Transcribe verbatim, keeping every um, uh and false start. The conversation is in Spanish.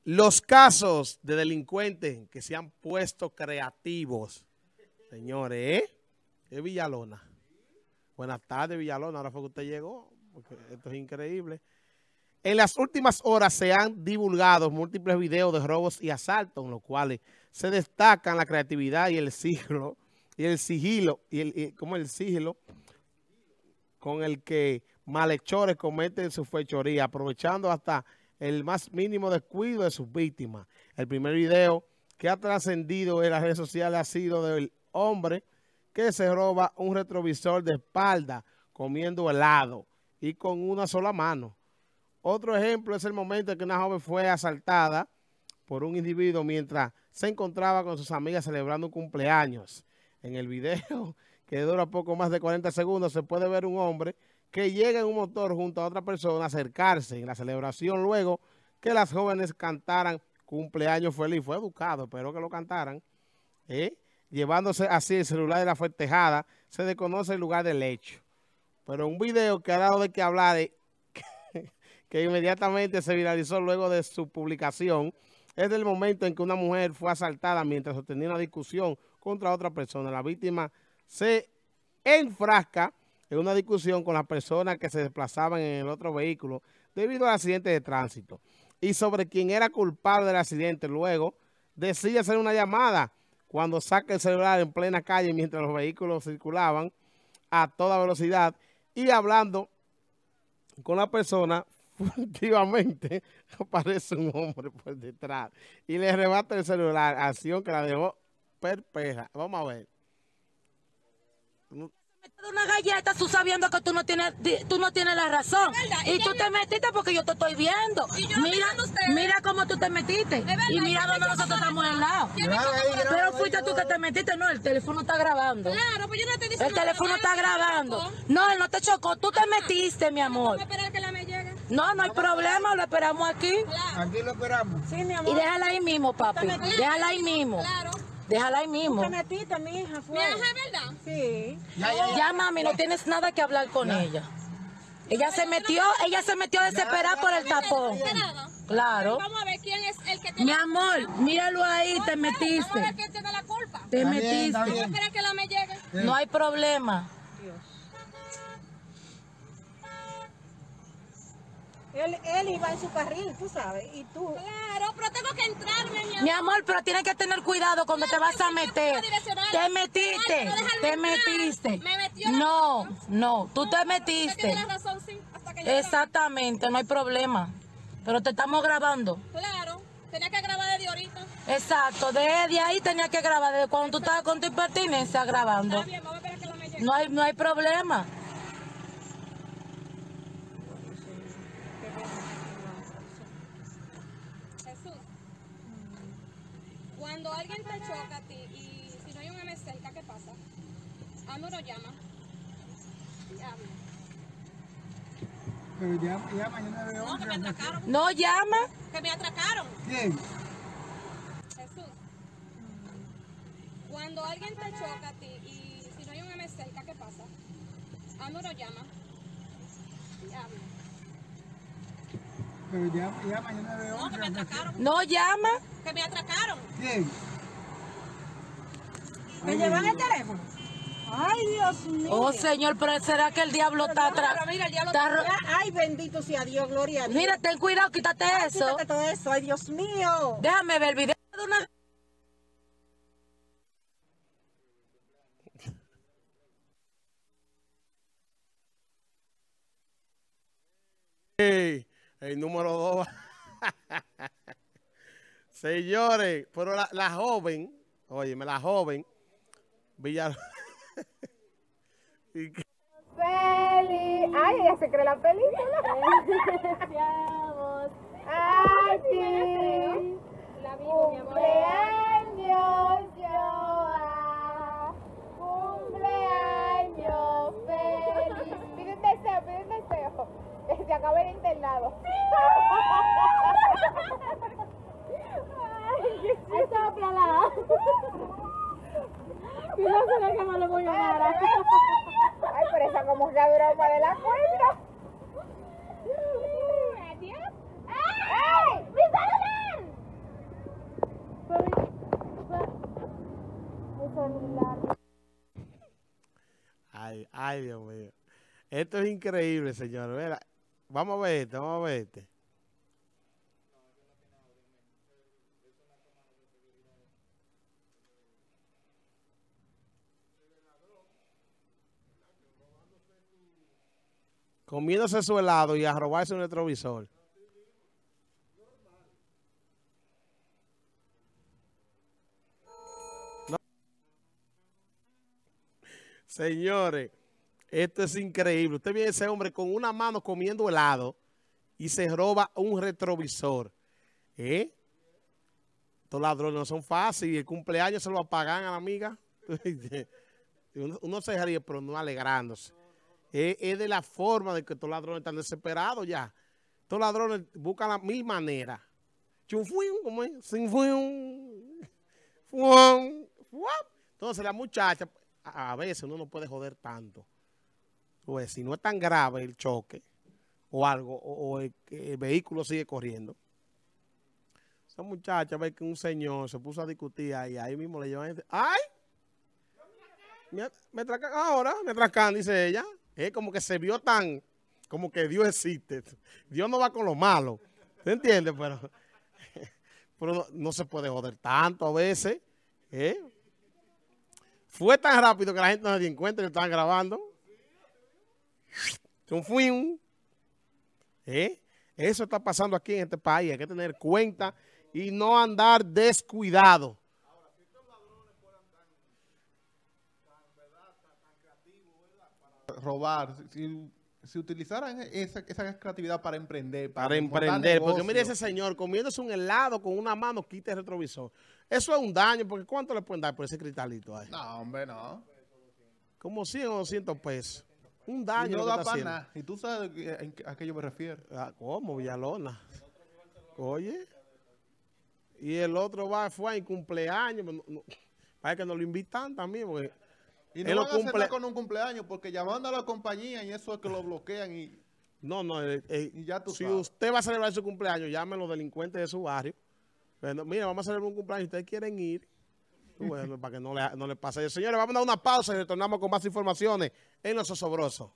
Los casos de delincuentes que se han puesto creativos, señores, ¿eh? Es Villalona. Buenas tardes, Villalona. Ahora fue que usted llegó, porque esto es increíble. En las últimas horas se han divulgado múltiples videos de robos y asaltos, en los cuales se destacan la creatividad y el sigilo, y el sigilo, y el, y, como el sigilo con el que malhechores cometen su fechoría, aprovechando hasta el más mínimo descuido de sus víctimas. El primer video que ha trascendido en las redes sociales ha sido del hombre que se roba un retrovisor de espalda comiendo helado y con una sola mano. Otro ejemplo es el momento en que una joven fue asaltada por un individuo mientras se encontraba con sus amigas celebrando un cumpleaños. En el video, que dura poco más de cuarenta segundos, se puede ver un hombre que llega en un motor junto a otra persona a acercarse en la celebración luego que las jóvenes cantaran cumpleaños feliz. Fue educado, pero que lo cantaran. ¿eh? Llevándose así el celular de la festejada, se desconoce el lugar del hecho. Pero un video que ha dado de qué hablar, de, que, que inmediatamente se viralizó luego de su publicación, es del momento en que una mujer fue asaltada mientras sostenía una discusión contra otra persona. La víctima se enfrasca en una discusión con las personas que se desplazaban en el otro vehículo debido al accidente de tránsito y sobre quién era culpable del accidente. Luego decide hacer una llamada cuando saca el celular en plena calle mientras los vehículos circulaban a toda velocidad y hablando con la persona, furtivamente aparece un hombre por detrás y le arrebata el celular, acción que la dejó perpleja. Vamos a ver. Una galleta, tú sabiendo que tú no tienes, tú no tienes la razón. Y, y tú te metiste porque yo te estoy viendo. Mira, mira cómo tú te metiste. Y mira donde nosotros estamos al lado. Pero fuiste tú que te metiste. No, el teléfono está grabando. Claro, pues yo no te diciendo. El teléfono está grabando. No, él no te chocó. Tú te metiste, mi amor. Vamos a esperar que la me llegue. No, no hay problema. Lo esperamos aquí. Claro. Aquí lo esperamos. Sí, mi amor. Y déjala ahí mismo, papi. Déjala ahí mismo. Claro. Déjala ahí mismo. Te metiste, mi hija, fue. Mi hija, ¿es verdad? Sí. Ya, ya, ya. Ya, mami, no tienes nada que hablar con ya. ella. Ella se metió, ella se metió desesperada por el tapón. Claro. Vamos a ver quién es el que te... Mi amor, míralo ahí, te metiste. Vamos a ver quién te da la culpa. Te metiste. Vamos a esperar que la me llegue. No hay problema. Dios. Él, él iba en su carril, tú sabes, y tú... Claro, pero tengo que entrarme, mi amor. Mi amor, pero tienes que tener cuidado cuando claro, te vas a meter. Te metiste, claro, te metiste. Me metió no, la... no, tú te metiste. Tienes razón, sí, hasta que yo exactamente, grabo. No hay problema. Pero te estamos grabando. Claro, tenía que grabar desde ahorita. Exacto, desde ahí tenía que grabar, desde cuando tú estabas con tu impertinencia grabando. Está bien, vamos a esperar que la me llegue. No hay, no hay problema. Cuando alguien te choca a ti y si no hay un M cerca, ¿qué pasa? A uno lo llama y habla. Pero llama, llama, yo no veo. No, que me atracaron. No llama. Que me atracaron. ¿Quién? Jesús. Cuando alguien te choca a ti y si no hay un M cerca, ¿qué pasa? A uno lo llama y habla. Pero llama, llama, yo no veo. No, que me atracaron. No llama. Que me atracaron. ¿Quién? ¿Me llevan el teléfono? Ay, Dios mío. Oh, Señor, pero ¿será que el diablo está atrás? Mira, el diablo está atrás. Ay, bendito sea Dios, gloria a Dios. Mira, ten cuidado, quítate Ay, eso. Quítate todo eso, ay, Dios mío. Déjame ver el video de una... Hey, el número dos. Señores, pero la, la joven, óyeme, la joven, Villalona. Feliz. Ay, ella se cree la película. Ay, sí. La vivo, mi amor. Cumpleaños, Joa. Cumpleaños feliz. Pide un deseo, pide un deseo. Que se acabe el internado. Ay, sóplala. Y no se le quema lo voy a dar. Ay, pero esa como que duró más de la cuenta. ¡Ay! ¡Mi celular! Ay, Dios mío. Esto es increíble, señor. Mira, vamos a ver este, vamos a ver este. Comiéndose su helado y a robarse un retrovisor. No. Señores, esto es increíble. Usted ve a ese hombre con una mano comiendo helado y se roba un retrovisor. ¿Eh? Estos ladrones no son fáciles. El cumpleaños se lo apagan a la amiga. Uno, uno se ríe, pero no alegrándose. Es, es de la forma de que estos ladrones están desesperados ya. Estos ladrones buscan las mil maneras. Chunfuin, ¿cómo es? Sinfuin. Fuan, fuan. Entonces la muchacha, a, a veces uno no puede joder tanto. Pues si no es tan grave el choque o algo, o, o el, el vehículo sigue corriendo. Esa muchacha ve que un señor se puso a discutir ahí, ahí mismo le llevan. ¡Ay! Me, me atracan ahora, me atracan, dice ella. Es como que se vio tan, como que Dios existe. Dios no va con lo malo. ¿Se entiende? Pero, pero no, no se puede joder tanto a veces. ¿Eh? Fue tan rápido que la gente no se dio cuenta que estaban grabando. Un fuim. ¿Eh? Eso está pasando aquí en este país. Hay que tener cuenta y no andar descuidado. Robar, si, si utilizaran esa, esa creatividad para emprender, para, para emprender, porque mire ese señor comiéndose un helado con una mano, quita el retrovisor. Eso es un daño, porque ¿cuánto le pueden dar por ese cristalito ahí? No, hombre, no. Como cien o doscientos pesos. Un daño. Y no da para nada. Y tú sabes a qué yo me refiero. Ah, ¿cómo? Villalona. Oye. Y el otro va, fue en cumpleaños. No, no, para que nos lo invitan también, porque... Y no van a hacer nada con un cumpleaños porque llamando a la compañía y eso es que lo bloquean y... No, no, eh, eh, y ya tú si sabes. Usted va a celebrar su cumpleaños, llame a los delincuentes de su barrio. Bueno, mira, vamos a celebrar un cumpleaños, ustedes quieren ir, bueno, para que no le, no le pase. Señores, vamos a dar una pausa y retornamos con más informaciones en Los Osobrosos.